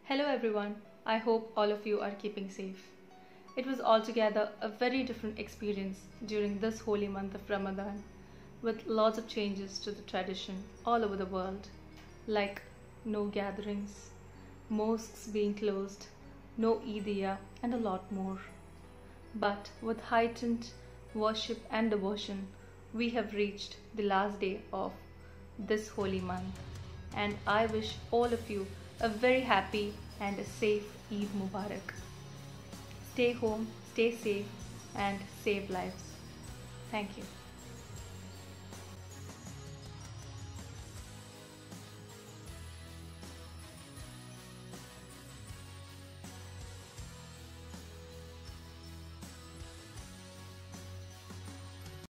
Hello everyone, I hope all of you are keeping safe. It was altogether a very different experience during this holy month of Ramadan, with lots of changes to the tradition all over the world, like no gatherings, mosques being closed, no Eid-iya, and a lot more. But with heightened worship and devotion, we have reached the last day of this holy month, and I wish all of you a very happy and a safe Eid Mubarak. Stay home, stay safe, and save lives. Thank you.